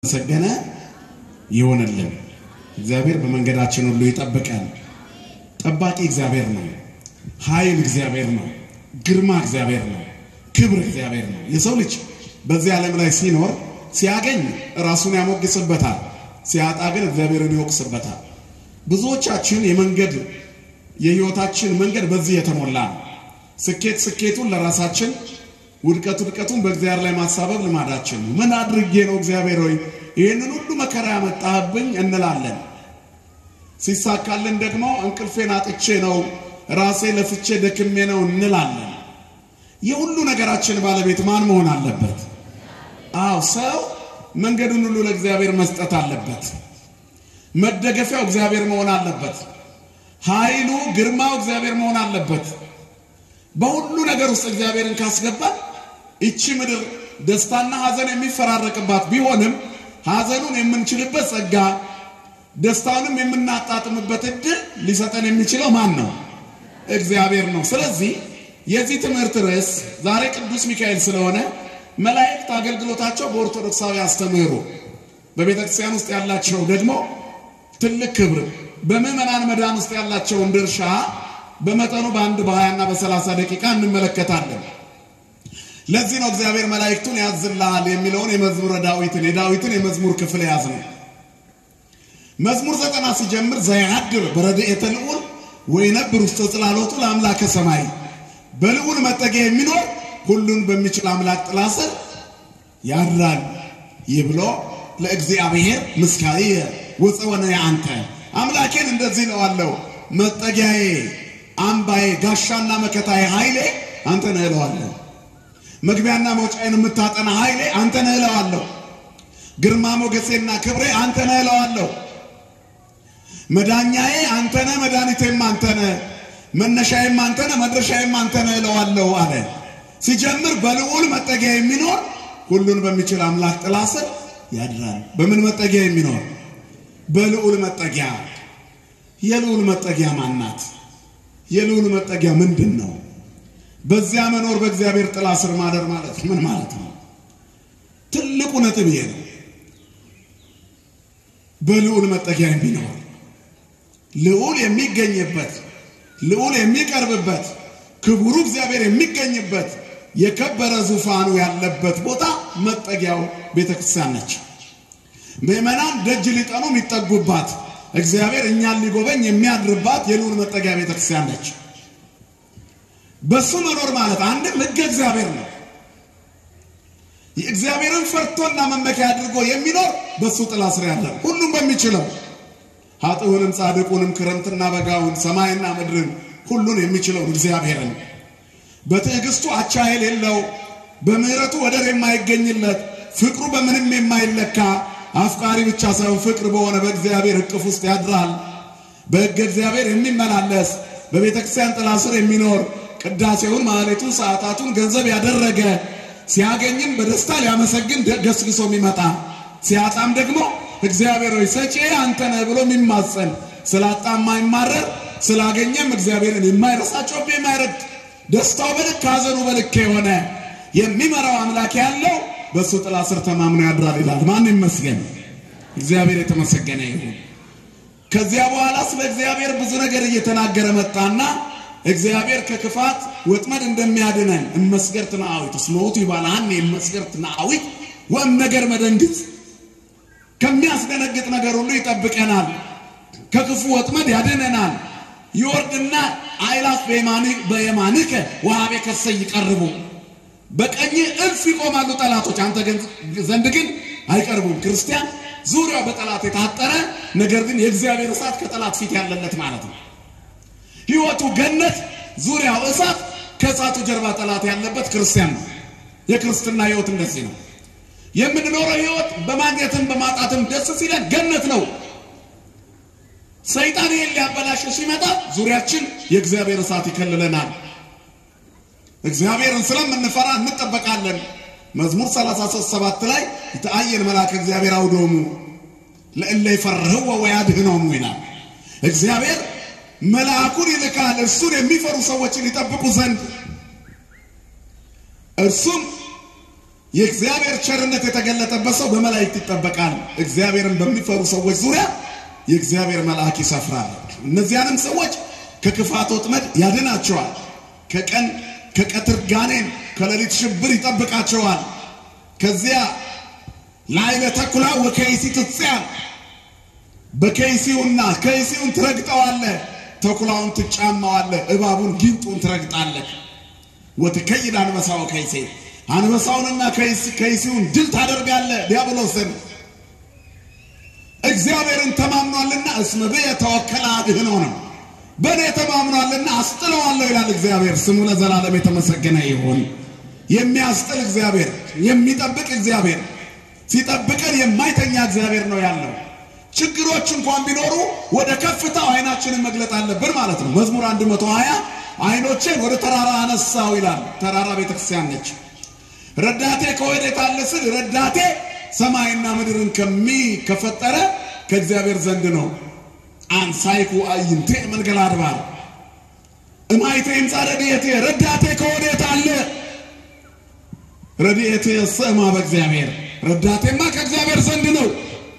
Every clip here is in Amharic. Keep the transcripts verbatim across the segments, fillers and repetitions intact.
ሰገነ ይሆንልን እግዚአብሔር በመንገዳችን ሁሉ ይጠብቀን ጠባቂ እግዚአብሔር ነው ኃይል እግዚአብሔር ነው ግርማ እግዚአብሔር ነው ክብር እግዚአብሔር ነው የሰው ልጅ በዚህ ዓለም ላይ ሲኖር ሲያገኝ ራሱን ያሞግስበታል ሲያጣ ግን እግዚአብሔርን ይወቅስበታል ብዙዎቻችን የመንገድ የህይወታችን መንገድ በዚህ የተሞላ ነው ስኬት ስኬቱን ለራሳችን ውድቀት ውድቀቱን በእግዚአብሔር ላይ ማሳበብ ልማዳችን ነው ምን አድርጌ ነው እግዚአብሔር ሆይ ይሄንን ሁሉ መከራ ያመጣህብኝ እንላለን ሲሳካልን ደግሞ እንቅልፌን አጥቼ ነው ራሴ ለፍቼ ደክሜ ነው እንላለን የሁሉ ነገራችን ባለቤት ማን መሆን አለበት አው ሰው መንገዱን ሁሉ ለእግዚአብሔር መስጠት አለበት መደገፊያው እግዚአብሔር መሆን አለበት ኃይሉ ግርማው እግዚአብሔር መሆን አለበት በሁሉ ነገር ውስጥ እግዚአብሔርን ካስገባ እቺ ምድር ደስታና ሐዘን የሚፈራረቅባት ቢሆንም ሐዘኑን የምንችልበት ጸጋ ደስታውንም የምናጣጥምበት እድል ሊሰጠን የሚችለው ማን ነው እግዚአብሔር ነው ስለዚህ የዚህ ትምህርት ርዕስ ዛሬ ቅዱስ ሚካኤል ስለሆነ መላእክት አገልግሎታቸው በኦርቶዶክሳዊ አስተምህሮ በቤተክርስቲያን ውስጥ ያላቸው ደግሞ ትልቅ ክብር በመመናን መዳን ውስጥ ያላቸው ድርሻ በመጠኑ በአንድ በ20 እና በ30 ደቂቃ እንመለከታለን ለዚህ ነው እግዚአብሔር መላእክቱን ያዝልሃል የሚለውን የመዝሙረ ዳዊትን የዳዊትን የመዝሙር ክፍል ያዝነው መዝሙር ዘጠና ሲጀምር ዘያድር በረድኤተ ልዑል ወይነብር ውስጥ ጽላሎቱ ለአምላከ ሰማይ በልዑል መጠጊያ የሚኖር ሁሉን በሚችል አምላክ ጥላ ስር ያድራል ይብሎ ለእግዚአብሔር ምስካየ ወጽወነ ያንተ አምላኬን እንደዚህ ነው አለው መጠጊያዬ አምባዬ ጋሻና መከታዬ ኃይሌ አንተ ነህ እለዋለሁ መግቢያና መውጫዬን የምታጠና ኃይሌ አንተ ነህ እለዋለሁ ግርማ ሞገሴና ክብሬ አንተ ነህ እለዋለሁ መዳኛዬ አንተ ነህ መድኃኒቴም አንተ ነህ መነሻዬም አንተ ነህ መድረሻዬም አንተ ነህ እለዋለሁ አለ ሲጀምር በልዑል መጠጊያ የሚኖር ሁሉን በሚችል አምላክ ጥላ ስር ያድራል በምን መጠጊያ የሚኖር በልዑል መጠጊያ የልዑል መጠጊያ ማናት የልዑል መጠጊያ ምንድነው በዚያ መኖር በእግዚአብሔር ጥላ ስር ማደር ማለት ምን ማለት ነው ትልቁ ነጥብ ይሄ ነው በልዑል መጠጊያ የሚኖር ልዑል የሚገኝበት ልዑል የሚቀርብበት ክቡሩ እግዚአብሔር የሚገኝበት የከበረ ዙፋኑ ያለበት ቦታ መጠጊያው ቤተክርስቲያን ነች ምእመናን ደጅ ሊጠኑ የሚጠጉባት እግዚአብሔር እኛን ሊጎበኝ የሚያድርባት የልዑል መጠጊያ ቤተክርስቲያን ነች በሱ መኖር ማለት አንድም ሕግ እግዚአብሔር ነው የእግዚአብሔርን ፈርቶና መመኪያ አድርጎ የሚኖር በሱ ጥላ ስር ያለ ሁሉም በሚችለው ኃጥኡንም ጻድቁንም ክረምትና በጋውን ሰማይና ምድርን ሁሉን የሚችለው እግዚአብሔርን በትዕግስቱ አቻ የሌለው በምህረቱ ወደር የማይገኝለት ፍቅሩ በምንም የማይለካ አፍቃሪ ብቻ ሳይሆን ፍቅር በሆነ በእግዚአብሔር እቅፍ ውስጥ ያድራል በሕግ እግዚአብሔር የሚመላለስ በቤተክርስቲያን ጥላ ስር የሚኖር ቅዳሴውን ማህሌቱን ሰዓታቱን ገንዘብ ያደረገ ሲያገኝም በደስታ ሊያመሰግን ገስግሶ የሚመጣ ሲያጣም ደግሞ እግዚአብሔር ሆይ ሰጪ አንተ ነህ ብሎ የሚማጸን ስላጣም የማይማረር ስላገኘም እግዚአብሔርን የማይረሳቸው የማይረድ ደስታው በልክ ሐዘኑ በልክ የሆነ የሚመራው አምላክ ያለው በሱ ጥላ ስር ተማምኖ ያድራል ይላል ማን ይመስገን እግዚአብሔር የተመሰገነ ይሁን ከዚያ በኋላ ስለ እግዚአብሔር ብዙ ነገር እየተናገረ መጣና እግዚአብሔር ከክፋት ወጥመድ እንደሚያድነን እንመስገርትና አዊት ስሞቱ ይባላል እንመስገርትና አዊት ወም ነገር መደንግጥ ከሚያስደነግጥ ነገር ሁሉ ይጠብቀናል ከክፉ ወጥመድ ያድነናል ይወርድና አይላፍ በየማንክ በየማንከ ወሃቤ ከሰይ ይቀርቡ በቀኝ እልፍ ይቆማሉ ጠላቶች አንተ ግን ዘንድ ግን አይቀርቡም ክርስቲያን ዙሪያው በጠላት የታጠረ ነገር ግን የእግዚአብሔር እሳት ከጠላት ፊት ያለለት ማለት ነው ሕይወቱ ገነት ዙሪያው እሳት ከእሳቱ ጀርባ ጠላት ያለበት ክርስቲያን ነው የክርስትና ሕይወት እንደዚህ ነው የምንኖረው ሕይወት በማግኘትም በማጣትም ደስ ሲለን ገነት ነው ሰይጣን ይሄን ሊያበላሽ ሲመጣ ዙሪያችን የእግዚአብሔር እሳት ይከልለናል እግዚአብሔርን ስለምንፈራ እንጠበቃለን መዝሙር ሰላሳ ሶስት ሰባት ላይ ይታየን መልአክ እግዚአብሔር አውዶሙ ለእለ ይፈርህው ወያድህነው ይላል እግዚአብሔር መልአኩን ይልካል እርሱን የሚፈሩ ሰዎችን ይጠብቁ ዘንድ እርሱም የእግዚአብሔር ቸርነት የተገለጠበት ሰው በመላእክት ይጠበቃል። እግዚአብሔርን በሚፈሩ ሰዎች ዙሪያ የእግዚአብሔር መልአክ ይሰፍራል። እነዚያንም ሰዎች ከክፋት ወጥመድ ያድናቸዋል። ከቀን ከቀትር ጋኔን ከሌሊት ሽብር ይጠብቃቸዋል። ከዚያ ላይለ ተኩላ ወከይሲ ትጽያል በከይሲውና ከይሲውን ትረግጠዋለህ፣ ተኩላውን ትጫማዋለህ፣ እባቡን ጊንጡን ትረግጣለህ። ወትከይድ አንበሳው ከይሲ አንበሳውንና ከይሲውን ድል ታደርጋለህ። ዲያብሎስን እግዚአብሔርን ተማምኗልና እስመ በየ ተወከለ አድኅኖ ነው። በኔ ተማምኗልና አስጥለዋለሁ ይላል እግዚአብሔር። ስሙ ለዘላለም የተመሰገነ ይሁን። የሚያስጥል እግዚአብሔር፣ የሚጠብቅ እግዚአብሔር፣ ሲጠብቀን የማይተኛ እግዚአብሔር ነው ያለው። ችግሮች እንኳን ቢኖሩ ወደ ከፍታው አይናችንን መግለጥ አለብን ማለት ነው። መዝሙር አንድ መቶ ሃያ አይኖቼን ወደ ተራራ አነሳው ይላል። ተራራ ቤተክርስቲያን ነች። ረዳቴ ከወዴት አለ ስል ረዳቴ ሰማይና ምድርን ከሚ ከፈጠረ ከእግዚአብሔር ዘንድ ነው። አንሳይኩ አይንቴ መንገል አድባር እማይቴም ጻረዲቴ ረዳቴ ከወዴት አለ? ረዲቴ ሰማ በእግዚአብሔር ረዳቴማ ከእግዚአብሔር ዘንድ ነው።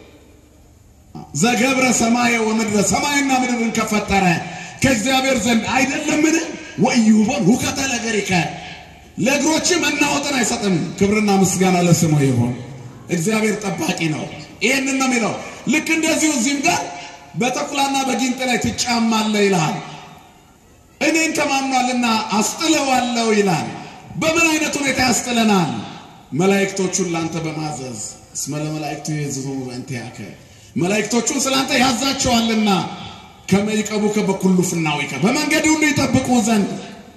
ዘገብረ ሰማየ ወምድረ ሰማይና ምድርን ከፈጠረ ከእግዚአብሔር ዘንድ አይደለምን? ወይሁቦን ሁከተ ለገሪከ ለእግሮች መናወጥን አይሰጥም። ክብርና ምስጋና ለስሙ ይሁን። እግዚአብሔር ጠባቂ ነው። ይሄንን ነው የሚለው። ልክ እንደዚሁ እዚህም ጋር በተኩላና በጊንጥ ላይ ትጫማለህ ይላል። እኔን ተማምኗልና አስጥለዋለሁ ይላል። በምን አይነት ሁኔታ ያስጥለናል? መላእክቶቹን ላንተ በማዘዝ እስመ ለመላእክቱ ይእዝዙሙ በእንቲአከ መላእክቶቹን ስላንተ ያዛቸዋልና ከመይቀቡከ በኩሉ ፍናዊከ በመንገድ ሁሉ ይጠብቁ ዘንድ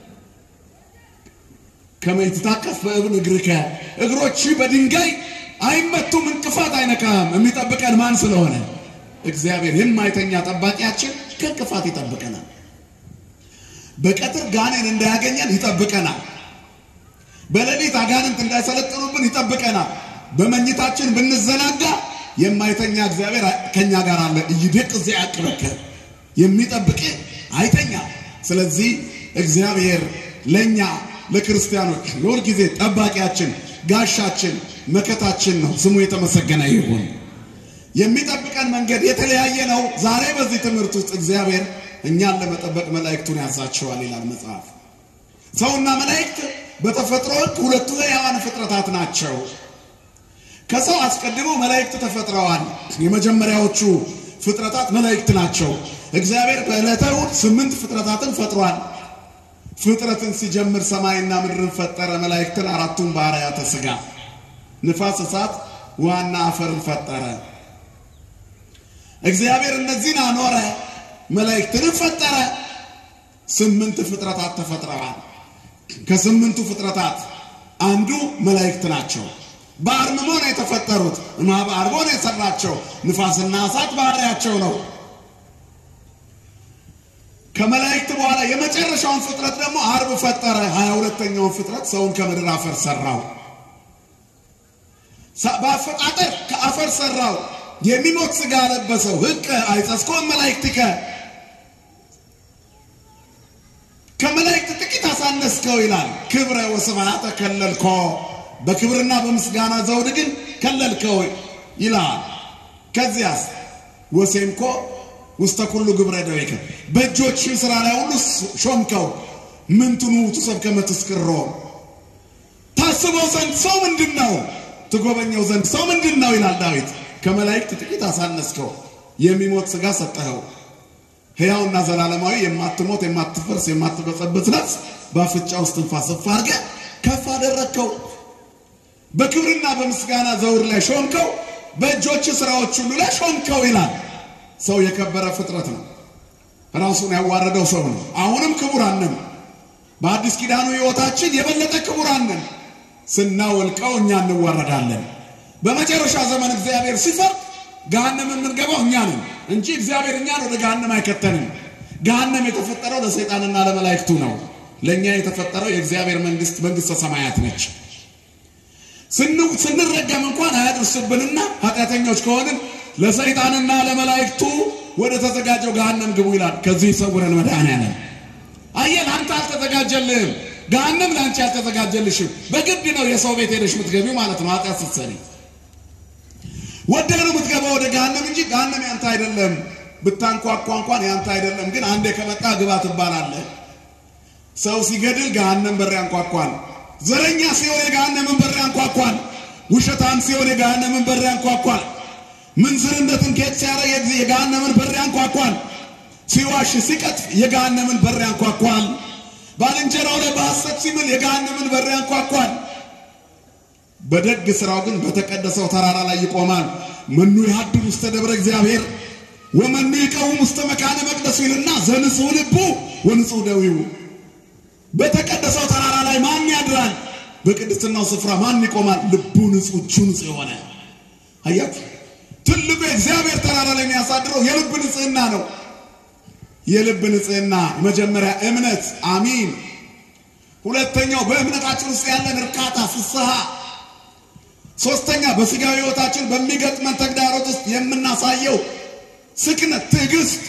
ከመይትታከፍ በእብን እግርከ እግሮች በድንጋይ አይመቱም፣ እንቅፋት አይነካም። የሚጠብቀን ማን ስለሆነ? እግዚአብሔር። የማይተኛ ጠባቂያችን ከእንቅፋት ይጠብቀናል። በቀትር ጋኔን እንዳያገኘን ይጠብቀናል። በሌሊት አጋንንት እንዳይሰለጥኑብን ይጠብቀናል። በመኝታችን ብንዘናጋ የማይተኛ እግዚአብሔር ከኛ ጋር አለ። ይድቅ ዘያቅበከ የሚጠብቅ አይተኛ። ስለዚህ እግዚአብሔር ለኛ ለክርስቲያኖች ለሁል ጊዜ ጠባቂያችን፣ ጋሻችን፣ መከታችን ነው። ስሙ የተመሰገነ ይሁን። የሚጠብቀን መንገድ የተለያየ ነው። ዛሬ በዚህ ትምህርት ውስጥ እግዚአብሔር እኛን ለመጠበቅ መላእክቱን ያዛቸዋል ይላል መጽሐፍ። ሰውና መላእክት በተፈጥሮ ሁለቱ ሕያዋን ፍጥረታት ናቸው። ከሰው አስቀድሞ መላእክት ተፈጥረዋል። የመጀመሪያዎቹ ፍጥረታት መላእክት ናቸው። እግዚአብሔር በዕለተ እሑድ ስምንት ፍጥረታትን ፈጥሯል። ፍጥረትን ሲጀምር ሰማይና ምድርን ፈጠረ። መላእክትን አራቱን ባህርያተ ሥጋ ንፋስ፣ እሳት፣ ውሃና አፈርን ፈጠረ። እግዚአብሔር እነዚህን አኖረ። መላእክትን ፈጠረ። ስምንት ፍጥረታት ተፈጥረዋል። ከስምንቱ ፍጥረታት አንዱ መላእክት ናቸው። በአርምሞ ነው የተፈጠሩት። ማባ አርቦ ነው የሰራቸው። ንፋስና እሳት ባህሪያቸው ነው። ከመላእክት በኋላ የመጨረሻውን ፍጥረት ደግሞ አርብ ፈጠረ። ሃያ ሁለተኛውን ፍጥረት ሰውን ከምድር አፈር ሰራው። በአፈጣጠር ከአፈር ሰራው። የሚሞት ሥጋ ለበሰው። ሕቅ አይጸስኮም መላእክትከ ከመላእክት ጥቂት አሳነስከው ይላል። ክብረ ወስብሐተ ከለልኮ በክብርና በምስጋና ዘውድ ግን ከለልከው ይላል። ከዚያስ ወሴምኮ ውስተ ኩሉ ግብረ ደዌከ በእጆች ሥራ ላይ ሁሉ ሾምከው። ምንትኑ ተሰብከመ ትስክሮ ታስበው ዘንድ ሰው ምንድነው? ትጎበኘው ዘንድ ሰው ምንድነው ይላል ዳዊት። ከመላእክት ጥቂት አሳነስከው። የሚሞት ሥጋ ሰጠኸው። ሕያውና ዘላለማዊ የማትሞት የማትፈርስ የማትበጸብጥ ነፍስ በአፍንጫ ውስጥ ትንፋስ አድርገህ ከፍ አደረግከው። በክብርና በምስጋና ዘውድ ላይ ሾምከው። በእጆች ሥራዎች ሁሉ ላይ ሾምከው ይላል። ሰው የከበረ ፍጥረት ነው። ራሱን ያዋረደው ሰው ነው። አሁንም ክቡራን ነን። በአዲስ ኪዳኑ ሕይወታችን የበለጠ ክቡራን ነን። ስናወልቀው እኛ እንዋረዳለን። በመጨረሻ ዘመን እግዚአብሔር ሲፈርድ ገሃነም የምንገባው እኛ ነን እንጂ እግዚአብሔር እኛን ወደ ገሃነም አይከተንም። ገሃነም የተፈጠረው ለሰይጣንና ለመላእክቱ ነው። ለኛ የተፈጠረው የእግዚአብሔር መንግስት መንግስተ ሰማያት ነች። ስንረገም እንኳን አያድርስብንና ኃጢአተኞች ከሆንን ለሰይጣንና ለመላእክቱ ወደ ተዘጋጀው ገሃነም ግቡ ይላል። ከዚህ ይሰውረን መድኃኔዓለም። አየህ አንተ አልተዘጋጀልህም። ገሃነም ላንቺ ያልተዘጋጀልሽም በግድ ነው የሰው ቤት ሄደሽ ምትገቢው ማለት ነው ኃጢአት ስትሰሪ ወደህ ነው ምትገባው ወደ ገሃነም እንጂ ገሃነም ያንተ አይደለም ብታንኳኳ እንኳን ያንተ አይደለም ግን አንዴ ከመጣ ግባ ትባላለህ ሰው ሲገድል ገሃነም በር ያንኳኳል ዘረኛ ሲሆን የገሃነምን በር ያንኳኳል ውሸታም ሲሆን የገሃነምን በር ያንኳኳል ምንዝርነትን ከየት ሲያረግ የገሃነምን በር ያንኳኳል ሲዋሽ ሲቀጥፍ የገሃነምን በር ያንኳኳል ባልንጀራው ላይ በሐሰት ሲምል የገሃነምን በር ያንኳኳል በደግ ስራው ግን በተቀደሰው ተራራ ላይ ይቆማል መኑ ይሐድር ውስተ ደብረ እግዚአብሔር ወመኑ ይቀውም ውስተ መካነ መቅደሱ ይልና ዘንጹሕ ልቡ ወንጹሕ ደዊው በተቀደሰው ተራራ ላይ ማን ያድራል በቅድስናው ስፍራ ማን ይቆማል ልቡ ንጹሕ እጁ ንጹሕ የሆነ አያት ትልቁ እግዚአብሔር ተራራ ላይ የሚያሳድረው የልብ ንጽህና ነው የልብ ንጽህና መጀመሪያ እምነት አሚን ሁለተኛው በእምነታችን ውስጥ ያለን እርካታ ፍስሐ ሶስተኛ በስጋዊ ሕይወታችን በሚገጥመን ተግዳሮት ውስጥ የምናሳየው ስክነት ትዕግስት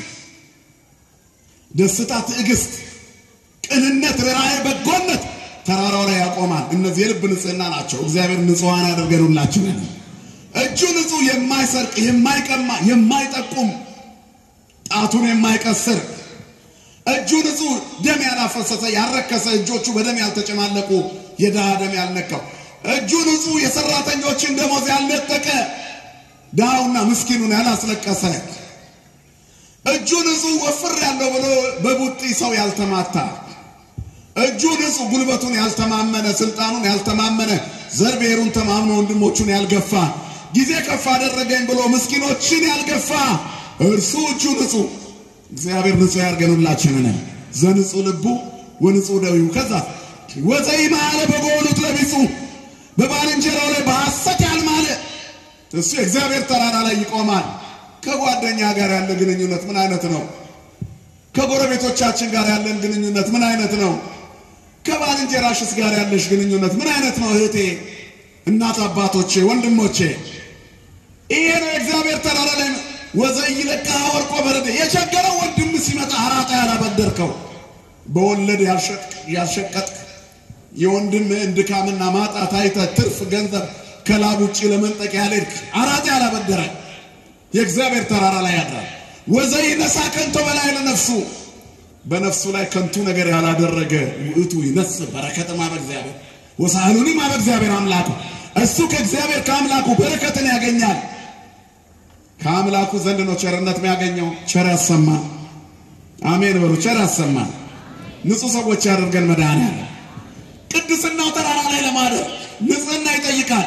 ደስታ ትዕግስት ቅንነት ራዕይ በጎነት ተራራው ላይ ያቆማል እነዚህ የልብ ንጽህና ናቸው እግዚአብሔር ንጹሃን ያደርገንላችሁ እጁ ንጹህ የማይሰርቅ የማይቀማ የማይጠቁም ጣቱን የማይቀስር እጁ ንጹህ ደም ያላፈሰሰ ያረከሰ እጆቹ በደም ያልተጨማለቁ የድሃ ደም ያልነካው እጁ ንጹህ የሰራተኞችን ደሞዝ ያልነጠቀ ዳውና ምስኪኑን ያላስለቀሰ እጁ ንጹህ ወፍር ያለው ብሎ በቡጢ ሰው ያልተማታ እጁ ንጹህ ጉልበቱን ያልተማመነ ስልጣኑን ያልተማመነ ዘርቤሩን ተማምኖ ወንድሞቹን ያልገፋ ጊዜ ከፍ አደረገኝ ብሎ ምስኪኖችን ያልገፋ እርሱ እጁ ንጹህ እግዚአብሔር ንጹህ ያርገንላችሁና ዘንጹህ ልቡ ወንጹህ ደዊው ከዛ ወዘይማለ በጎሉት ለቢጹ በባልንጀራው ላይ በሐሰት ያልማለ እሱ እግዚአብሔር ተራራ ላይ ይቆማል ከጓደኛ ጋር ያለ ግንኙነት ምን አይነት ነው ከጎረቤቶቻችን ጋር ያለን ግንኙነት ምን አይነት ነው ከባልንጀራሽስ ጋር ያለሽ ግንኙነት ምን አይነት ነው እህቴ እናት አባቶቼ ወንድሞቼ ይሄ ነው እግዚአብሔር ተራራ ላይ ወዘይለካ ወርቆ በረደ የቸገረው ወንድም ሲመጣ አራጣ ያላበደርከው በወለድ ያልሸቅ ያልሸቀጥ የወንድም እንድካምና ማጣት አይተ ትርፍ ገንዘብ ከላብ ውጪ ለመንጠቅ ያለክ አራጣ ያላበደረ የእግዚአብሔር ተራራ ላይ ያድራል ወዘይነሳ ከንቶ በላይ ለነፍሱ በነፍሱ ላይ ከንቱ ነገር ያላደረገ ውእቱ ይነስ በረከተማ በእግዚአብሔር ወሳሉኒ ማ በእግዚአብሔር አምላኩ እሱ ከእግዚአብሔር ከአምላኩ በረከትን ያገኛል ከአምላኩ ዘንድ ነው ቸርነት የሚያገኘው ቸር ያሰማን አሜን በሉ ቸር ያሰማን ንጹህ ሰዎች ያደርገን መድኃኒዓለም ቅድስናው ተራራ ላይ ለማደር ንጽህና ይጠይቃል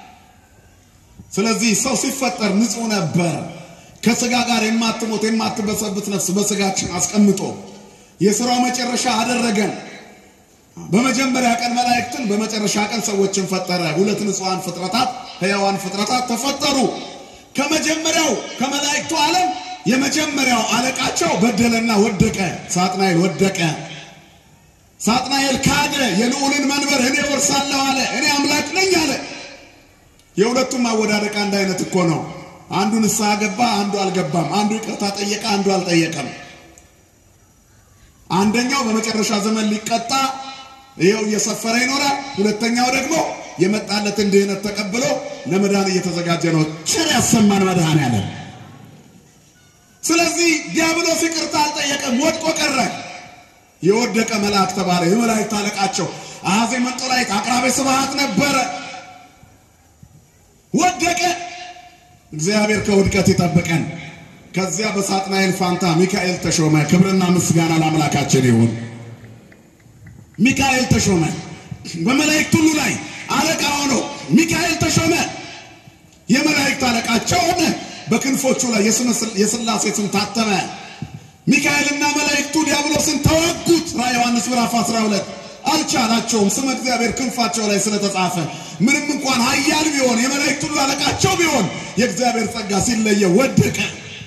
ስለዚህ ሰው ሲፈጠር ንጹህ ነበር ከስጋ ጋር የማትሞት የማትበሰብት ነፍስ በስጋችን አስቀምጦ የሥራው መጨረሻ አደረገን በመጀመሪያ ቀን መላእክትን በመጨረሻ ቀን ሰዎችን ፈጠረ ሁለት ንጹሃን ፍጥረታት ሕያዋን ፍጥረታት ተፈጠሩ ከመጀመሪያው ከመላእክቱ ዓለም የመጀመሪያው አለቃቸው በደለና ወደቀ ሳጥናኤል ወደቀ ሳጥናኤል ካደ የልዑልን መንበር እኔ ወርሳለሁ አለ እኔ አምላክ ነኝ አለ የሁለቱም አወዳደቅ አንድ አይነት እኮ ነው አንዱ ንስሐ ገባ አንዱ አልገባም አንዱ ይቅርታ ጠየቀ አንዱ አልጠየቀም አንደኛው በመጨረሻ ዘመን ሊቀጣ ይሄው እየሰፈረ ይኖራል ሁለተኛው ደግሞ የመጣለትን ድህነት ተቀብሎ ለመዳን እየተዘጋጀ ነው ቸር ያሰማን መድኃኒዓለም ስለዚህ ዲያብሎስ ይቅርታ አልጠየቀም ወድቆ ቀረ የወደቀ መልአክ ተባለ የመላእክት አለቃቸው አሐዜ መንጦላይት አቅራቤ ስብሐት ነበረ ወደቀ እግዚአብሔር ከውድቀት ይጠብቀን ከዚያ በሳጥናኤል ፋንታ ሚካኤል ተሾመ ክብርና ምስጋና ለአምላካችን ይሁን ሚካኤል ተሾመ በመላእክት ሁሉ ላይ አለቃ ሆኖ ሚካኤል ተሾመ የመላእክት አለቃቸው ሆነ በክንፎቹ ላይ የሥላሴ ስም ታተመ ሚካኤልና መላእክቱ ዲያብሎስን ተዋጉት ራዕየ ዮሐንስ ምዕራፍ አስራ ሁለት አልቻላቸውም ስም እግዚአብሔር ክንፋቸው ላይ ስለተጻፈ ምንም እንኳን ኃያል ቢሆን የመላእክት ሁሉ አለቃቸው ቢሆን የእግዚአብሔር ጸጋ ሲለየ ወደቀ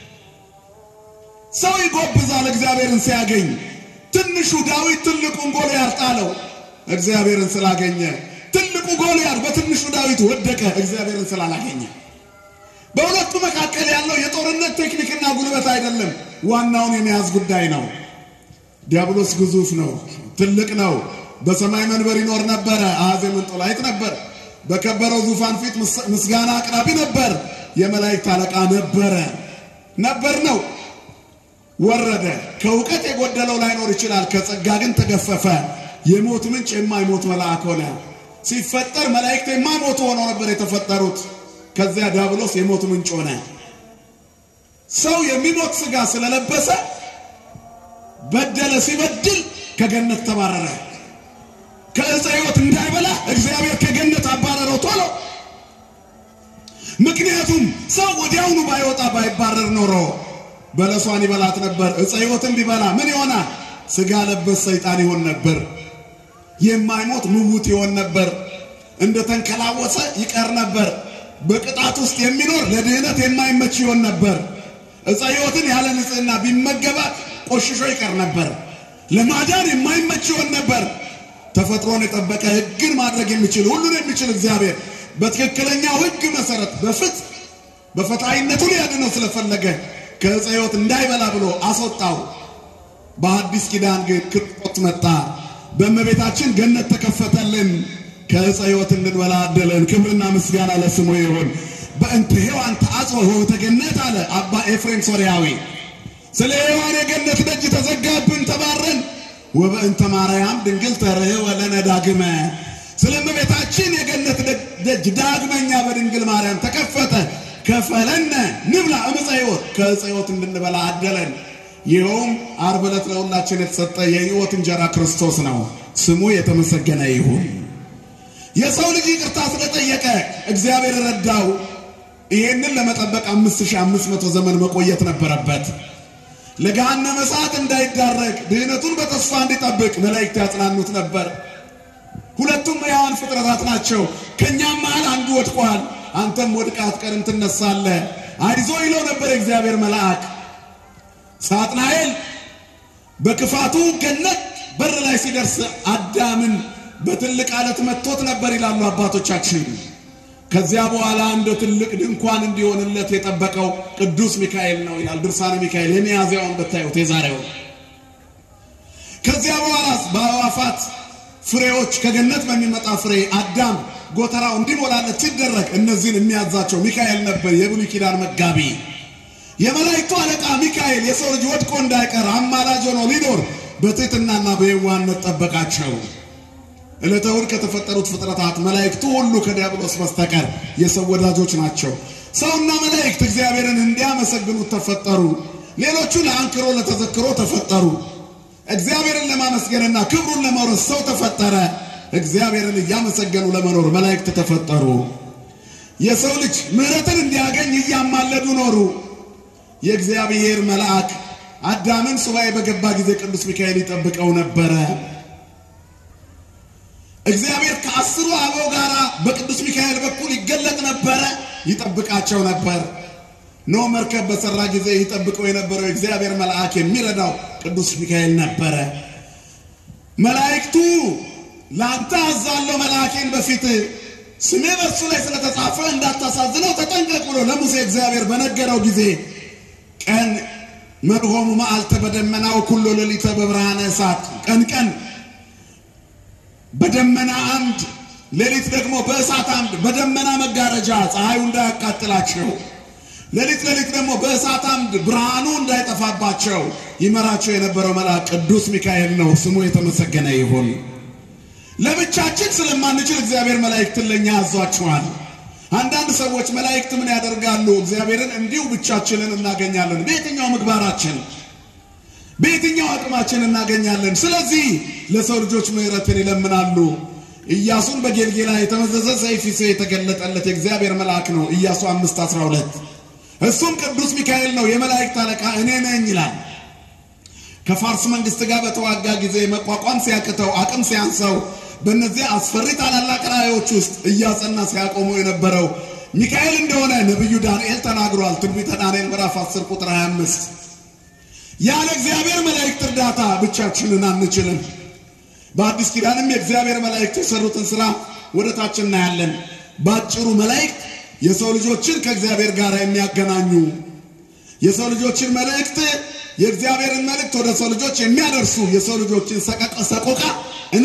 ሰው ይጎብዛል እግዚአብሔርን ሲያገኝ ትንሹ ዳዊት ትልቁን ጎልያድ ጣለው እግዚአብሔርን ስላገኘ ትልቁ ጎልያድ በትንሹ ዳዊት ወደቀ እግዚአብሔርን ስላላገኘ በሁለቱ መካከል ያለው የጦርነት ቴክኒክና ጉልበት አይደለም ዋናውን የሚያዝ ጉዳይ ነው ዲያብሎስ ግዙፍ ነው ትልቅ ነው በሰማይ መንበር ይኖር ነበር አዜም እንጦላይት ነበር በከበረው ዙፋን ፊት ምስጋና አቅራቢ ነበር የመላእክት አለቃ ነበር ነበር ነው ወረደ ከውቀት የጎደለው ላይኖር ይችላል ከጸጋ ግን ተገፈፈ የሞት ምንጭ የማይሞት መልአክ ሆነ ሲፈጠር መላእክት የማይሞቱ ሆነው ነበር የተፈጠሩት ከዚያ ዲያብሎስ የሞት ምንጭ ሆነ ሰው የሚሞት ሥጋ ስለለበሰ በደለ ሲበድል ከገነት ተባረረ ከዕፀ ሕይወት እንዳይበላ እግዚአብሔር ከገነት አባረረው ቶሎ ምክንያቱም ሰው ወዲያውኑ ባይወጣ ባይባረር ኖሮ በለሷን ይበላት ነበር ዕፀ ሕይወትን ቢበላ ምን ይሆናል ሥጋ ለበስ ሰይጣን ይሆን ነበር የማይሞት ምውት ይሆን ነበር እንደ ተንከላወሰ ይቀር ነበር በቅጣት ውስጥ የሚኖር ለድህነት የማይመች ይሆን ነበር ዕፀ ሕይወትን ያለ ንጽህና ቢመገባ ቆሽሾ ይቀር ነበር ለማዳን የማይመች ይሆን ነበር ተፈጥሮን የጠበቀ ሕግን ማድረግ የሚችል ሁሉን የሚችል እግዚአብሔር በትክክለኛው ሕግ መሰረት በፍት በፈጣይነቱ ሊያድነው ስለፈለገ ከዕፀ ሕይወት እንዳይበላ ብሎ አስወጣው በአዲስ ኪዳን ግን ክርስቶስ መጣ በእመቤታችን ገነት ተከፈተልን ከዕፀ ሕይወት እንድንበላ አደለን ክብርና ምስጋና ለስሙ ይሁን በእንተ ሔዋን ተአጽወ ኆኅተ ገነት አለ አባ ኤፍሬም ሶርያዊ ስለ ሔዋን የገነት ደጅ ተዘጋብን ተባረን ወበእንተ ማርያም ድንግል ተርኅወ ለነ ዳግመ ስለ እመቤታችን የገነት ደጅ ዳግመኛ በድንግል ማርያም ተከፈተ ከፈለነ ንብላ ዕፀ ሕይወት ከዕፀ ሕይወት እንድንበላ አደለን ይኸውም ዓርብ ዕለት ለሁላችን የተሰጠ የሕይወት እንጀራ ክርስቶስ ነው ስሙ የተመሰገነ ይሁን የሰው ልጅ ይቅርታ ስለጠየቀ እግዚአብሔር ረዳው ይሄንን ለመጠበቅ አምስት ሺህ አምስት መቶ ዘመን መቆየት ነበረበት ለገሃነመ እሳት እንዳይዳረግ ድህነቱን በተስፋ እንዲጠብቅ መላእክት ያጽናኑት ነበር ሁለቱም ሕያዋን ፍጥረታት ናቸው ከኛም መሃል አንዱ ወድቋል አንተም ወድቀህ አትቀርም ትነሳለህ አይዞ ይለው ነበር እግዚአብሔር መልአክ ሳጥናኤል በክፋቱ ገነት በር ላይ ሲደርስ አዳምን በትልቅ አለት መጥቶት ነበር ይላሉ አባቶቻችን ከዚያ በኋላ እንደ ትልቅ ድንኳን እንዲሆንለት የጠበቀው ቅዱስ ሚካኤል ነው ይላል ድርሳነ ሚካኤል የሚያዝያውን በታዩት የዛሬው ከዚያ በኋላ በአዋፋት ፍሬዎች ከገነት በሚመጣ ፍሬ አዳም ጎተራው እንዲሞላለት ሲደረግ እነዚህን የሚያዛቸው ሚካኤል ነበር የብሉይ ኪዳን መጋቢ የመላእክቱ አለቃ ሚካኤል የሰው ልጅ ወድቆ እንዳይቀር አማላጅ ሆኖ ሊኖር በትህትናና በየዋህነት ጠበቃቸው ዕለተ እሑድ ከተፈጠሩት ፍጥረታት መላእክቱ ሁሉ ከዲያብሎስ በስተቀር የሰው ወዳጆች ናቸው ሰውና መላእክት እግዚአብሔርን እንዲያመሰግኑት ተፈጠሩ ሌሎቹ ለአንክሮ ለተዘክሮ ተፈጠሩ እግዚአብሔርን ለማመስገንና ክብሩን ለመውረስ ሰው ተፈጠረ እግዚአብሔርን እያመሰገኑ ለመኖር መላእክት ተፈጠሩ የሰው ልጅ ምህረትን እንዲያገኝ እያማለዱ ኖሩ የእግዚአብሔር መልአክ አዳምን ሱባኤ በገባ ጊዜ ቅዱስ ሚካኤል ይጠብቀው ነበር እግዚአብሔር ከአስሩ አበው ጋራ በቅዱስ ሚካኤል በኩል ይገለጥ ነበር ይጠብቃቸው ነበር ኖህ መርከብ በሰራ ጊዜ ይጠብቀው የነበረው እግዚአብሔር መልአክ የሚረዳው ቅዱስ ሚካኤል ነበር መላእክቱ ላንተ አዛለው መልአኬን በፊት ስሜ በእርሱ ላይ ስለተጻፈ እንዳታሳዝነው ተጠንቀቅ ብሎ ለሙሴ እግዚአብሔር በነገረው ጊዜ ቀን መርሆሙ መዓልተ በደመናው ኩሎ ሌሊተ በብርሃነ እሳት ቀን ቀን በደመና አምድ ሌሊት ደግሞ በእሳት አምድ በደመና መጋረጃ ፀሐዩ እንዳያቃጥላቸው ሌሊት ሌሊት ደግሞ በእሳት አምድ ብርሃኑ እንዳይጠፋባቸው ይመራቸው የነበረው መልአክ ቅዱስ ሚካኤል ነው ስሙ የተመሰገነ ይሁን ለብቻችን ስለማንችል እግዚአብሔር መላእክትን ለኛ አዟቸዋል አንዳንድ ሰዎች መላእክት ምን ያደርጋሉ እግዚአብሔርን እንዲሁ ብቻችንን እናገኛለን በየትኛው ምግባራችን በየትኛው አቅማችን እናገኛለን ስለዚህ ለሰው ልጆች ምህረትን ይለምናሉ ኢያሱን በጌልጌላ የተመዘዘ ሰይፍ ይዞ የተገለጠለት የእግዚአብሔር መልአክ ነው ኢያሱ አምስት አስራ ሁለት እሱም ቅዱስ ሚካኤል ነው የመላእክት አለቃ እኔ ነኝ ይላል ከፋርስ መንግስት ጋር በተዋጋ ጊዜ መቋቋም ሲያቅተው አቅም ሲያንሰው በእነዚህ አስፈሪ ታላላቅ ራእዮች ውስጥ እያጸና ሲያቆመው የነበረው ሚካኤል እንደሆነ ነብዩ ዳንኤል ተናግሯል ትንቢተ ዳንኤል ምዕራፍ አስር ቁጥር ሃያ አምስት ያለ እግዚአብሔር መላእክት እርዳታ ብቻችንን አንችልም በአዲስ ኪዳንም የእግዚአብሔር መላእክት የሰሩትን ሥራ ወደታች እናያለን ባጭሩ መላእክት የሰው ልጆችን ከእግዚአብሔር ጋር የሚያገናኙ የሰው ልጆችን መልእክት የእግዚአብሔርን መልእክት ወደ ሰው ልጆች የሚያደርሱ የሰው ልጆችን ሰቆቃ እንባ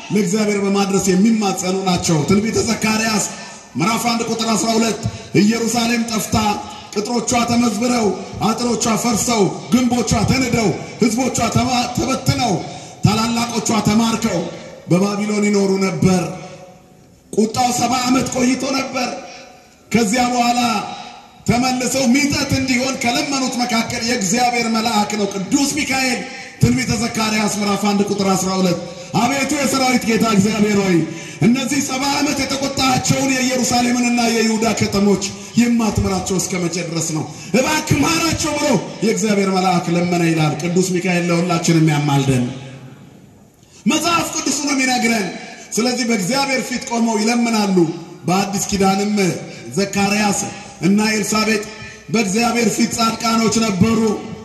ለእግዚአብሔር በማድረስ የሚማጸኑ ናቸው። ትንቢተ ዘካርያስ ምዕራፍ አንድ ቁጥር አስራ ሁለት ኢየሩሳሌም ጠፍታ ቅጥሮቿ ተመዝብረው አጥሮቿ ፈርሰው ግንቦቿ ተንደው ሕዝቦቿ ተበትነው ታላላቆቿ ተማርከው በባቢሎን ይኖሩ ነበር። ቁጣው ሰባ ዓመት ቆይቶ ነበር። ከዚያ በኋላ ተመልሰው ሚጠት እንዲሆን ከለመኑት መካከል የእግዚአብሔር መልአክ ነው ቅዱስ ሚካኤል። ትንቢተ ዘካርያስ ምዕራፍ አንድ ቁጥር አስራ ሁለት አቤቱ የሰራዊት ጌታ እግዚአብሔር ሆይ እነዚህ ሰባ ዓመት የተቆጣቸውን የኢየሩሳሌምንና የይሁዳ ከተሞች የማትምራቸው እስከ መቼ ድረስ ነው? እባክህ ማራቸው ብሎ የእግዚአብሔር መልአክ ለመነ ይላል። ቅዱስ ሚካኤል ለሁላችንም ያማልደን። መጽሐፍ ቅዱስ ነው የሚነግረን። ስለዚህ በእግዚአብሔር ፊት ቆመው ይለምናሉ። በአዲስ ኪዳንም ዘካርያስ እና ኤልሳቤጥ በእግዚአብሔር ፊት ጻድቃኖች ነበሩ።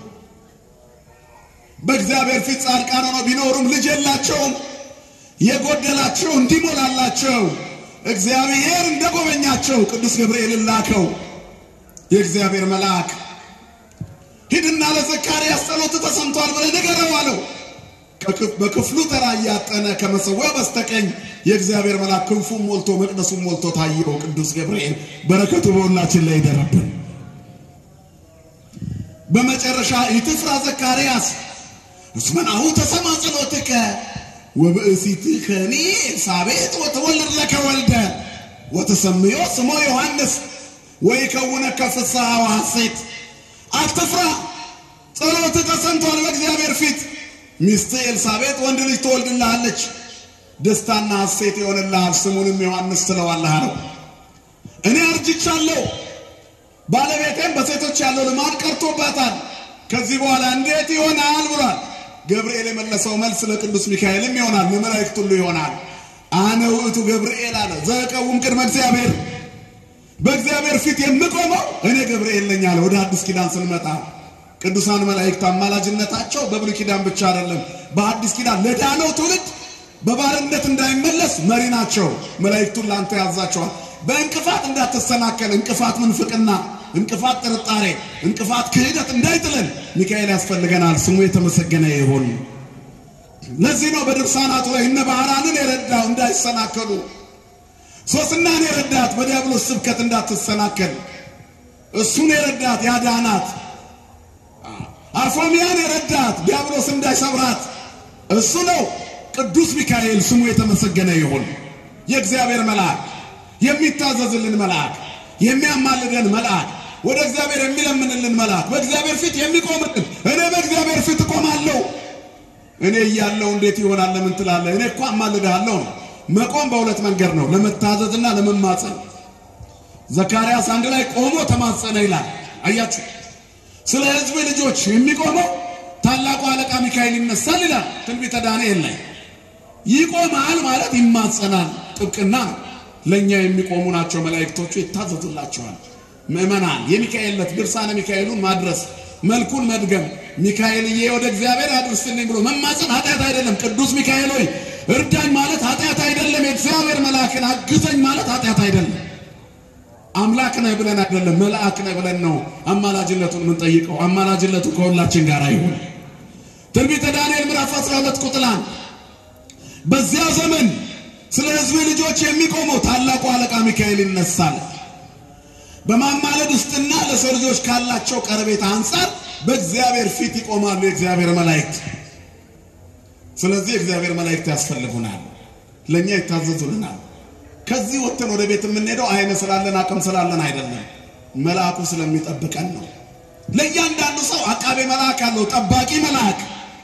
በእግዚአብሔር ፊት ጻድቃን ሆነው ቢኖሩም ልጅ የላቸውም። የጎደላቸው እንዲሞላላቸው እግዚአብሔር እንደጎበኛቸው ቅዱስ ገብርኤልን ላከው። የእግዚአብሔር መልአክ ሂድና ለዘካርያስ ጸሎት ተሰምቷል ብለህ ንገረው አለው። በክፍሉ ተራ ያጠነ ከመሰዊያው በስተቀኝ የእግዚአብሔር መልአክ ክንፉን ሞልቶ መቅደሱን ሞልቶ ታየው። ቅዱስ ገብርኤል በረከቱ በሁላችን ላይ ይደረብን። በመጨረሻ ይትፍራ ዘካርያስ እስመናሁ ተሰማ ጸሎትከ ወብእሲትከኒ ኤልሳቤጥ ወተወልድ ለከ ወልደ ወተሰምዮ ስሞ ዮሐንስ ወይከውነከ ፍስሐ ወሐሴት። አትፍራ፣ ጸሎትህ ተሰምቷል በእግዚአብሔር ፊት። ሚስት ኤልሳቤጥ ወንድ ልጅ ትወልድልሃለች፣ ደስታና ሐሴት ይሆንልሃል፣ ስሙንም ዮሐንስ ትለዋለህ አለው። እኔ አርጅቻለሁ፣ ባለቤቴም በሴቶች ያለው ልማድ ቀርቶባታል፣ ከዚህ በኋላ እንዴት ይሆናል ብሏል። ገብርኤል የመለሰው መልስ ለቅዱስ ሚካኤልም ይሆናል፣ ለመላእክት ሁሉ ይሆናል። አነ ውእቱ ገብርኤል አለ ዘቀውም ቅድመ እግዚአብሔር፣ በእግዚአብሔር ፊት የምቆመው እኔ ገብርኤል ነኝ አለ። ወደ አዲስ ኪዳን ስንመጣ ቅዱሳን መላእክት አማላጅነታቸው በብሉይ ኪዳን ብቻ አይደለም፣ በአዲስ ኪዳን ለዳነው ትውልድ በባርነት እንዳይመለስ መሪ ናቸው። መላእክቱን ላንተ ያዛቸዋል። በእንቅፋት እንዳትሰናከል፣ እንቅፋት ምንፍቅና፣ እንቅፋት ጥርጣሬ፣ እንቅፋት ክህደት እንዳይጥለን ሚካኤል ያስፈልገናል። ስሙ የተመሰገነ ይሁን። ለዚህ ነው በድርሳናቱ ላይ እነ ባህራንን የረዳው እንዳይሰናከሉ፣ ሶስናን የረዳት በዲያብሎስ ስብከት እንዳትሰናከል፣ እሱን የረዳት ያዳናት፣ አፎሚያን የረዳት ዲያብሎስ እንዳይሰብራት እሱ ነው ቅዱስ ሚካኤል። ስሙ የተመሰገነ ይሁን። የእግዚአብሔር መልአክ፣ የሚታዘዝልን መልአክ፣ የሚያማልደን መልአክ፣ ወደ እግዚአብሔር የሚለምንልን መልአክ፣ በእግዚአብሔር ፊት የሚቆምልን። እኔ በእግዚአብሔር ፊት ቆማለሁ። እኔ እያለሁ እንዴት ይሆናል ለምን ትላለህ? እኔ እኮ አማልድሃለሁ ነው። መቆም በሁለት መንገድ ነው፣ ለመታዘዝና ለመማጸን። ዘካርያስ አንድ ላይ ቆሞ ተማጸነ ይላል። አያችሁ፣ ስለ ሕዝብ ልጆች የሚቆመው ታላቁ አለቃ ሚካኤል ይነሳል ይላል ትንቢተ ዳንኤል ላይ። ይቆማል ማለት ይማጸናል፣ ጥብቅና ነው። ለኛ የሚቆሙ ናቸው መላእክቶቹ፣ ይታዘዙላቸዋል። ምእመናን የሚካኤልለት ድርሳነ ሚካኤሉን ማድረስ፣ መልኩን መድገም፣ ሚካኤልዬ ወደ እግዚአብሔር አድርስልኝ ብሎ መማጸን ኃጢአት አይደለም። ቅዱስ ሚካኤል ሆይ እርዳኝ ማለት ኃጢአት አይደለም። የእግዚአብሔር መልአክን አግዘኝ ማለት ኃጢአት አይደለም። አምላክ ነህ ብለን አይደለም፣ መልአክ ነህ ብለን ነው አማላጅነቱን ምን ጠይቀው። አማላጅነቱ ከሁላችን ጋር ይሁን። ትንቢተ ዳንኤል ምዕራፍ አስራ ሁለት ቁጥር አንድ በዚያ ዘመን ስለ ሕዝብ ልጆች የሚቆመው ታላቁ አለቃ ሚካኤል ይነሳል። በማማለድ ውስጥና ለሰው ልጆች ካላቸው ቀረቤታ አንፃር በእግዚአብሔር ፊት ይቆማሉ የእግዚአብሔር መላእክት። ስለዚህ የእግዚአብሔር መላእክት ያስፈልጉናል፣ ለኛ ይታዘዙልናል። ከዚህ ወጥተን ወደ ቤት የምንሄደው አይነ ስላለን አቅም ስላለን አይደለም፣ መልአኩ ስለሚጠብቀን ነው። ለእያንዳንዱ ሰው አቃቤ መልአክ አለው፣ ጠባቂ መልአክ።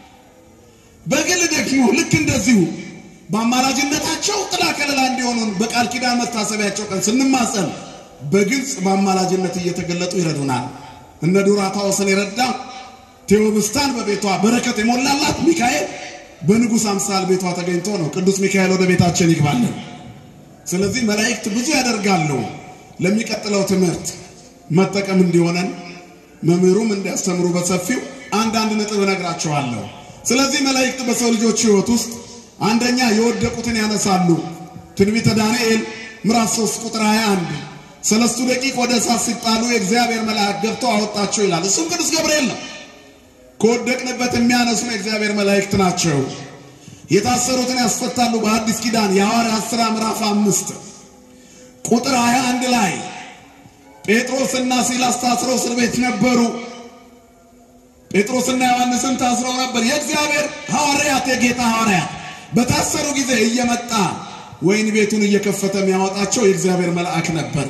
በግል ደግሞ ልክ እንደዚሁ በአማላጅነታቸው ጥላ ከለላ እንዲሆኑን በቃል ኪዳን መታሰቢያቸው ቀን ስንማጸን በግልጽ በአማላጅነት እየተገለጡ ይረዱናል። እነ ዱራታዎስን የረዳ ቴዎብስታን በቤቷ በረከት የሞላላት ሚካኤል በንጉሥ አምሳል ቤቷ ተገኝቶ ነው። ቅዱስ ሚካኤል ወደ ቤታችን ይግባልን። ስለዚህ መላእክት ብዙ ያደርጋሉ። ለሚቀጥለው ትምህርት መጠቀም እንዲሆነን መምህሩም እንዲያስተምሩ በሰፊው አንዳንድ ነጥብ እነግራቸዋለሁ። ስለዚህ መላእክት በሰው ልጆች ሕይወት ውስጥ አንደኛ የወደቁትን ያነሳሉ። ትንቢተ ዳንኤል ምዕራፍ ሶስት ቁጥር ሃያ አንድ ሰለስቱ ደቂቅ ወደ እሳት ሲጣሉ የእግዚአብሔር መልአክ ገብቶ አወጣቸው ይላል። እሱም ቅዱስ ገብርኤል ነው። ከወደቅንበት የሚያነሱ የእግዚአብሔር መላእክት ናቸው። የታሰሩትን ያስፈታሉ። በአዲስ ኪዳን የሐዋርያት ሥራ ምዕራፍ አምስት ቁጥር ሃያ አንድ ላይ ጴጥሮስና ሲላስ ታስረው እስር ቤት ነበሩ። ጴጥሮስና ዮሐንስም ታስረው ነበር። የእግዚአብሔር ሐዋርያት የጌታ ሐዋርያት በታሰሩ ጊዜ እየመጣ ወይን ቤቱን እየከፈተ የሚያወጣቸው የእግዚአብሔር መልአክ ነበር።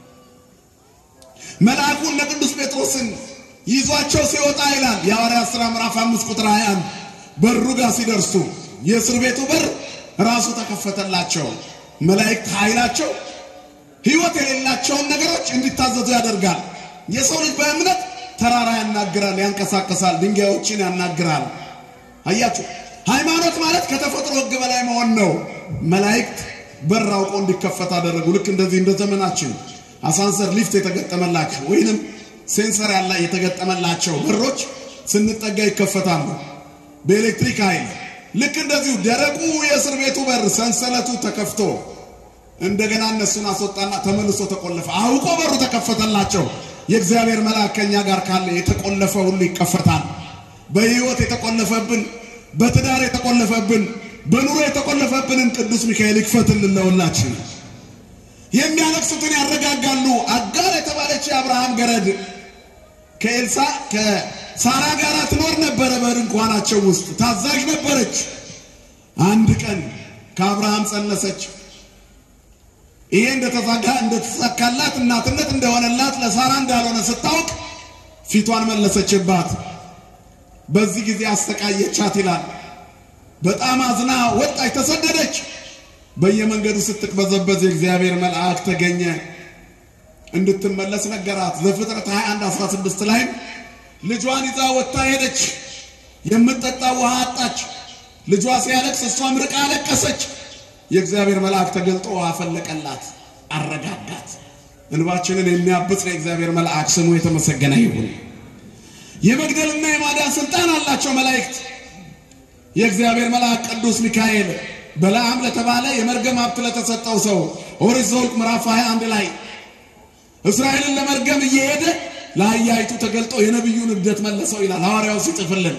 መልአኩን ለቅዱስ ጴጥሮስን ይዟቸው ሲወጣ ይላል የሐዋርያት ሥራ ምዕራፍ አምስት ቁጥር ሃያ አንድ በሩ ጋር ሲደርሱ የእስር ቤቱ በር ራሱ ተከፈተላቸው። መላእክት ኃይላቸው ሕይወት የሌላቸውን ነገሮች እንዲታዘዙ ያደርጋል። የሰው ልጅ በእምነት ተራራ ያናግራል፣ ያንቀሳቀሳል፣ ድንጋዮችን ያናግራል። አያችሁ ሃይማኖት ማለት ከተፈጥሮ ሕግ በላይ መሆን ነው። መላእክት በር አውቆ እንዲከፈት አደረጉ። ልክ እንደዚህ እንደ ዘመናችን አሳንሰር ሊፍት የተገጠመላቸው ወይንም ሴንሰር ያለ የተገጠመላቸው በሮች ስንጠጋ ይከፈታሉ በኤሌክትሪክ ኃይል። ልክ እንደዚሁ ደረቁ የእስር ቤቱ በር ሰንሰለቱ ተከፍቶ እንደገና እነሱን አስወጣና ተመልሶ ተቆለፈ። አውቆ በሩ ተከፈተላቸው። የእግዚአብሔር መልአክ ከኛ ጋር ካለ የተቆለፈ ሁሉ ይከፈታል። በህይወት የተቆለፈብን፣ በትዳር የተቆለፈብን፣ በኑሮ የተቆለፈብንን ቅዱስ ሚካኤል ይክፈትልን ለሁላችን። የሚያለቅሱትን ያረጋጋሉ። አጋር የተባለች የአብርሃም ገረድ ከኤልሳ ከሳራ ጋር ትኖር ነበር። በድንኳናቸው ውስጥ ታዛዥ ነበረች። አንድ ቀን ከአብርሃም ጸነሰች። ይሄ እንደተሳካ እንደተሳካላት እናትነት እንደሆነላት ለሳራ እንዳልሆነ ስታውቅ ፊቷን መለሰችባት። በዚህ ጊዜ አስተቃየቻት ይላል። በጣም አዝና ወጣች፣ ተሰደደች። በየመንገዱ ስትቅበዘበዝ የእግዚአብሔር መልአክ ተገኘ፣ እንድትመለስ ነገራት። ዘፍጥረት ሃያ አንድ አስራ ስድስት ላይ ልጇን ይዛ ወጣ ሄደች። የምትጠጣ ውሃ አጣች። ልጇ ሲያለቅስ እሷም ርቃ አለቀሰች። የእግዚአብሔር መልአክ ተገልጦ አፈለቀላት፣ አረጋጋት። እንባችንን የሚያብስ የእግዚአብሔር መልአክ ስሙ የተመሰገነ ይሁን። የመግደልና የማዳን ስልጣን አላቸው መላእክት። የእግዚአብሔር መልአክ ቅዱስ ሚካኤል በለዓም ለተባለ የመርገም ሀብት ለተሰጠው ሰው ኦሪት ዘኍልቍ ምዕራፍ ሃያ አንድ ላይ እስራኤልን ለመርገም እየሄደ ለአህያይቱ ተገልጦ የነብዩን እብደት መለሰው ይላል ሐዋርያው ሲጽፍልን።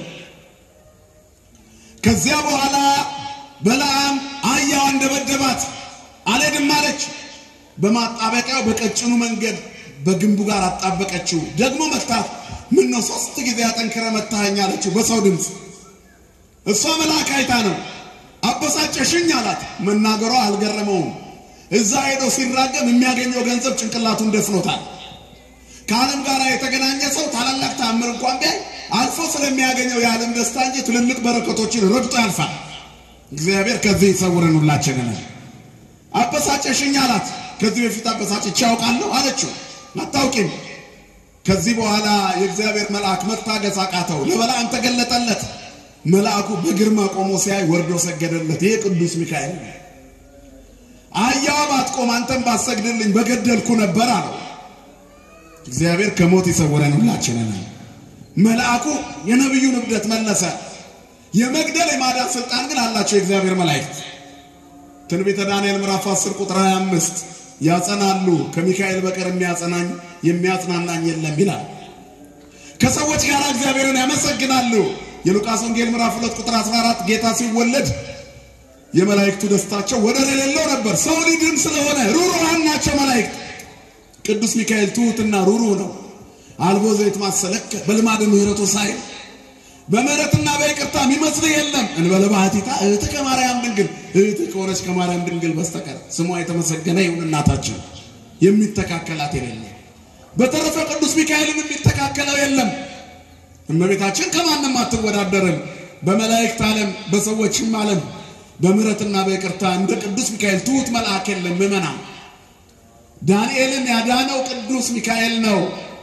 ከዚያ በኋላ በለዓም አህያዋ እንደበደባት አልሄድም አለች። በማጣበቂያው በቀጭኑ መንገድ በግንቡ ጋር አጣበቀችው። ደግሞ መታት። ምን ነው ሶስት ጊዜ አጠንክረ መታኸኝ አለችው በሰው ድምፅ። እሷ መልአክ አይታ ነው። አበሳጨሽኝ አላት። መናገሯ አልገረመውም። እዛ ሄዶ ሲራገም የሚያገኘው ገንዘብ ጭንቅላቱን ደፍኖታል። ከዓለም ጋር የተገናኘ ሰው ታላላቅ ተአምር እንኳን ቢያይ አልፎ ስለሚያገኘው የዓለም ደስታ እንጂ ትልልቅ በረከቶችን ረግጦ ያልፋል። እግዚአብሔር ከዚህ ይሰውረን ሁላችንን። አበሳጨሽኝ አላት። ከዚህ በፊት አበሳጭቼ ያውቃለሁ አለችው። አታውቂም። ከዚህ በኋላ የእግዚአብሔር መልአክ መታገስ አቃተው። ለበለዓም ተገለጠለት። መልአኩ በግርማ ቆሞ ሲያይ ወርዶ ሰገደለት። ይሄ ቅዱስ ሚካኤል ነው። አህያዋ ባትቆም አንተም ባሰግድልኝ በገደልኩ ነበር አለው። እግዚአብሔር ከሞት ይሰውረን ሁላችንን። መልአኩ የነብዩን እብደት መለሰ። የመግደል የማዳን ስልጣን ግን አላቸው የእግዚአብሔር መላእክት። ትንቢተ ዳንኤል ምዕራፍ አስር ቁጥር ሃያ አምስት ያጸናሉ፣ ከሚካኤል በቀር የሚያጸናኝ የሚያጽናናኝ የለም ይላል። ከሰዎች ጋር እግዚአብሔርን ያመሰግናሉ። የሉቃስ ወንጌል ምዕራፍ ሁለት ቁጥር አስራ አራት ጌታ ሲወለድ የመላእክቱ ደስታቸው ወደር የሌለው ነበር። ሰው ሊድን ስለሆነ ሩሩሃን ናቸው መላእክት። ቅዱስ ሚካኤል ትሑትና ሩሩህ ነው። አልቦ ዘይት ማሰለከ በልማደ ምህረቱ ሳይ በምህረትና በይቅርታ የሚመስልህ የለም። እንበለ ባህቲታ እህት ከማርያም ድንግል እህት ከሆነች ከማርያም ድንግል በስተቀር ስሟ የተመሰገነ ይሁን እናታችን። የሚተካከላት የለም። በተረፈ ቅዱስ ሚካኤልን የሚተካከለው የለም። እመቤታችን ከማንም አትወዳደርም። በመላእክት ዓለም በሰዎችም ዓለም በምህረትና በይቅርታ እንደ ቅዱስ ሚካኤል ትሑት መልአክ የለም። ምእመናን ዳንኤልን ያዳነው ቅዱስ ሚካኤል ነው።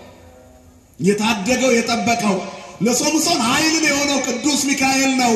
የታደገው የጠበቀው ለሶምሶን ኃይልን የሆነው ቅዱስ ሚካኤል ነው።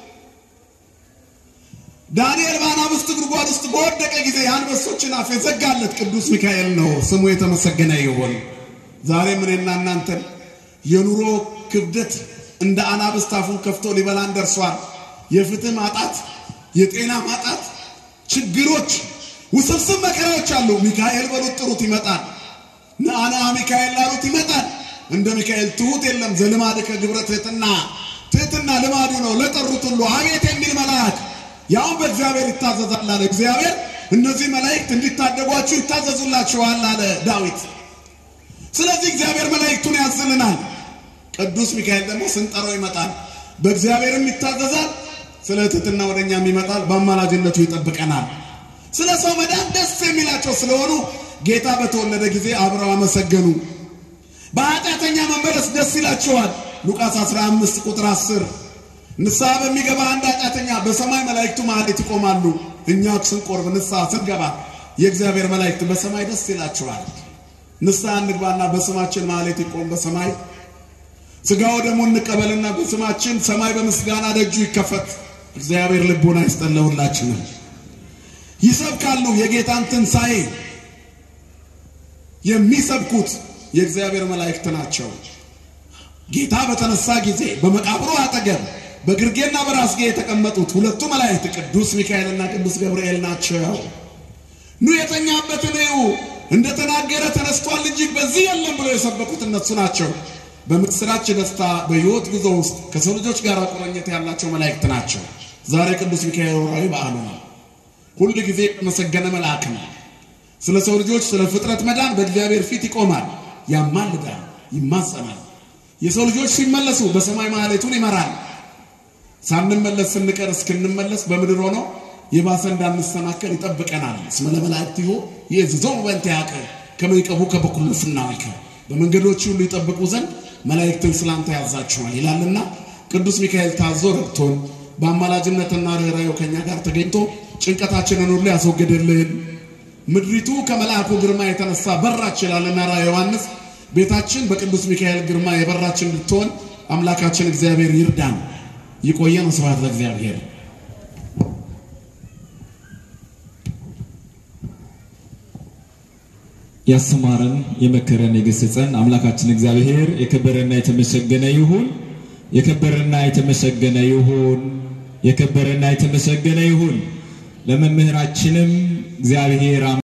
ዳንኤል በአናብስት ጉድጓድ ውስጥ በወደቀ ጊዜ የአንበሶችን አፍ የዘጋለት ቅዱስ ሚካኤል ነው። ስሙ የተመሰገነ ይሁን። ዛሬ እኔና እናንተ የኑሮ ክብደት እንደ አናብስት አፉን ከፍቶ ሊበላን ደርሷል። የፍትህ ማጣት፣ የጤና ማጣት፣ ችግሮች፣ ውስብስብ መከራዎች አሉ። ሚካኤል በሉት ጥሩት ይመጣል። ነአና ሚካኤል ላሉት ይመጣል። እንደ ሚካኤል ትሑት የለም። ዘልማድ ከግብረ ትሕትና ትሕትና ስራውና ልማዱ ነው ለጠሩት ሁሉ አቤት የሚል መልአክ ያው በእግዚአብሔር ይታዘዛል አለ እግዚአብሔር እነዚህ መላእክት እንዲታደጓችሁ ይታዘዙላችኋል አለ ዳዊት ስለዚህ እግዚአብሔር መላእክቱን ያዝልናል ቅዱስ ሚካኤል ደግሞ ስንጠራው ይመጣል በእግዚአብሔርም ይታዘዛል ስለትትና ወደኛም ይመጣል በአማላጅነቱ ይጠብቀናል ስለሰው መዳን ደስ የሚላቸው ስለሆኑ ጌታ በተወለደ ጊዜ አብረው አመሰገኑ በኃጢአተኛ መመለስ ደስ ይላቸዋል ሉቃስ አስራ አምስት ቁጥር አስር ንስሐ በሚገባ አንድ ኃጢአተኛ በሰማይ መላእክቱ ማዕድ ይቆማሉ እኛ ስንቆርብ ንስሐ ስንገባ የእግዚአብሔር መላእክት በሰማይ ደስ ይላቸዋል ንስሐ እንግባና በስማችን ማዕድ ይቆም በሰማይ ስጋው ደግሞ እንቀበልና በስማችን ሰማይ በምስጋና ደጁ ይከፈት እግዚአብሔር ልቦና ይስጠለውላችሁ ይሰብካሉ የጌታን ትንሣኤ የሚሰብኩት የእግዚአብሔር መላእክት ናቸው ጌታ በተነሳ ጊዜ በመቃብሩ አጠገብ በግርጌና በራስጌ የተቀመጡት ሁለቱ መላእክት ቅዱስ ሚካኤልና ቅዱስ ገብርኤል ናቸው ኑ የተኛበትን ነው እንደተናገረ ተነስቷል እንጂ በዚህ የለም ብለው የሰበኩት እነሱ ናቸው በምስራች ደስታ በሕይወት ጉዞ ውስጥ ከሰው ልጆች ጋር ቁርኝት ያላቸው መላእክት ናቸው ዛሬ ቅዱስ ሚካኤል ወራዊ በዓሉ ነው ሁሉ ጊዜ መሰገነ መልአክ ነው ስለ ሰው ልጆች ስለ ፍጥረት መዳን በእግዚአብሔር ፊት ይቆማል ያማልዳል ይማጸናል የሰው ልጆች ሲመለሱ በሰማይ ማህሌቱን ይመራል ሳንመለስ ስንቀር እስክንመለስ በምድር ሆኖ የባሰ እንዳንሰናከል ይጠብቀናል እስመ ለመላእክቲሁ ይእዝዙ በእንቲአከ ከመ ይቀቡ ከበኩሉ ፍናዊከ በመንገዶች ሁሉ ይጠብቁ ዘንድ መላእክትን ስላንተ ያዛቸዋል ይላልና ቅዱስ ሚካኤል ታዞ ረድቶን በአማላጅነትና ርኅራኄው ከኛ ጋር ተገኝቶ ጭንቀታችንን ሁሉ ያስወግድልን ምድሪቱ ከመላእኩ ግርማ የተነሳ በራች ይላልና ራእየ ዮሐንስ ቤታችን በቅዱስ ሚካኤል ግርማ የበራች እንድትሆን አምላካችን እግዚአብሔር ይርዳን ይቆየን ስብሐት ለእግዚአብሔር ያስተማረን የመከረን የገሰጸን አምላካችን እግዚአብሔር የከበረና የተመሰገነ ይሁን የከበረና የተመሰገነ ይሁን የከበረና የተመሰገነ ይሁን ለመምህራችንም እግዚአብሔር